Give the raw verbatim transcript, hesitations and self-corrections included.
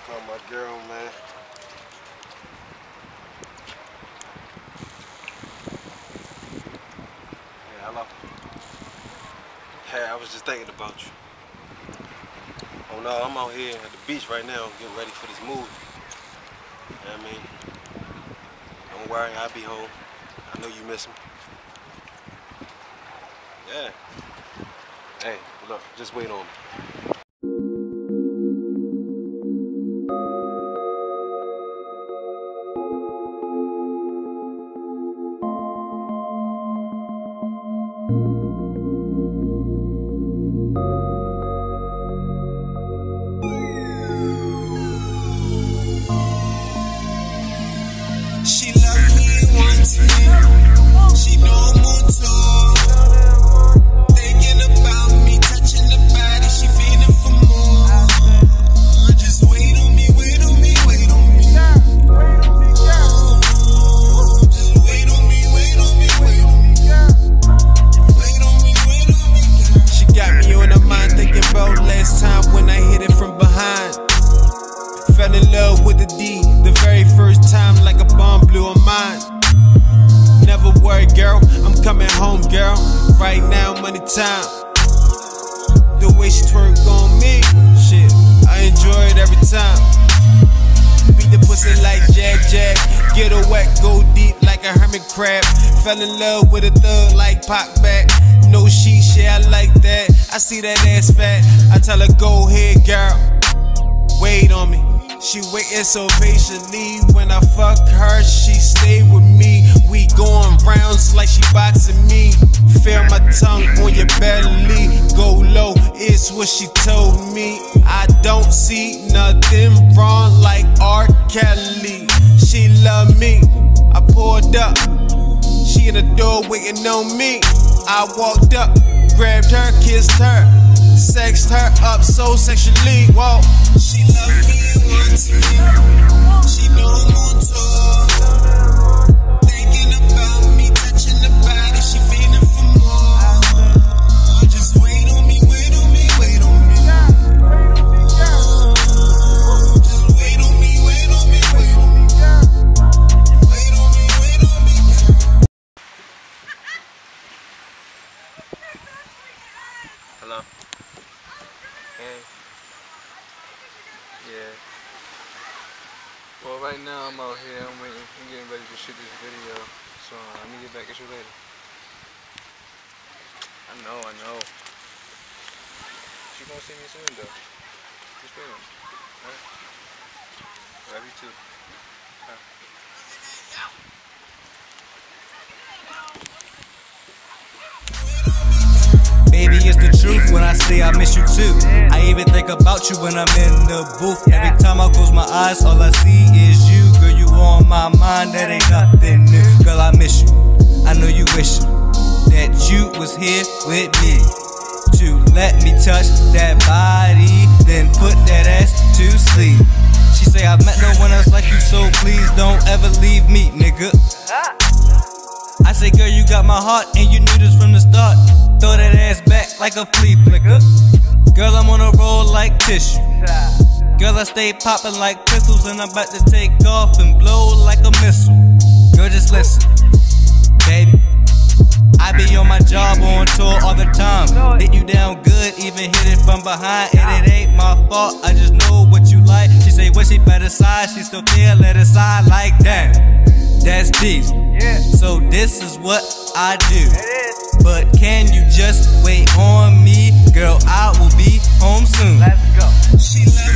Call my girl, man. Yeah, hello. Hey, I was just thinking about you. Oh no, I'm out here at the beach right now getting ready for this move. You know what I mean? Don't worry, I'll be home. I know you miss me. Yeah. Hey, look, just wait on me. She loved me, wants me. She know I'm on tour. Thinking about me, touching the body. She feeling for more. Just wait on me, wait on me, wait on me. Just wait on me, wait on me, wait on me. Wait on me, wait on me. She got me on her mind, thinking about last time when I hit it from behind. Fell in love with the D the very first time, like a bomb blew her mind. Never worry, girl, I'm coming home, girl. Right now, money time. The way she twerk on me, shit, I enjoy it every time. Beat the pussy like jab, jab. Get her wet, go deep like a hermit crab. Fell in love with a thug like Pac back. No sheet, shit, I like that. I see that ass fat, I tell her go ahead, girl. Wait on me. She waiting so patiently. When I fuck her, she stay with me. We going rounds like she boxing me. Feel my tongue on your belly. Go low, it's what she told me. I don't see nothing wrong like R. Kelly. She love me, I pulled up. She in the door waiting on me. I walked up, grabbed her, kissed her, sexed her up so sexually. Whoa. She love me, wants me. She know I'm on tour. Thinking about me, touching the body. She feeling for more. Just wait on me, wait on me, wait on me. Just wait on me, wait on me, wait on me. Wait on me, wait on me. Hello? Hey. Yeah. Well, right now I'm out here, I'm waiting, I'm getting ready to shoot this video, so uh, let me get back at you later. I know, I know. She gonna see me soon though. Just wait on me. Alright? Love you too. Alright. Baby, it's the truth when I say I miss you too. I even think about you when I'm in the booth. Every time I close my eyes, all I see is you. Girl, you on my mind, that ain't nothing new. Girl, I miss you, I know you wish that you was here with me to let me touch that body, then put that ass to sleep. She say I've met no one else like you, so please don't ever leave me, nigga. I say, girl, you got my heart, and you knew this from the start. Throw that ass back like a flea flicker. Girl, I'm on a roll like tissue. Girl, I stay popping like pistols, and I'm about to take off and blow like a missile. Girl, just listen, baby. I be on my job on tour all the time. Hit you down good, even hit it from behind. And it ain't my fault, I just know what you like. She say when she better side, she still feel let it side like damn. That's deep. So this is what I do. But can you just wait on me? Girl, I will be home soon. She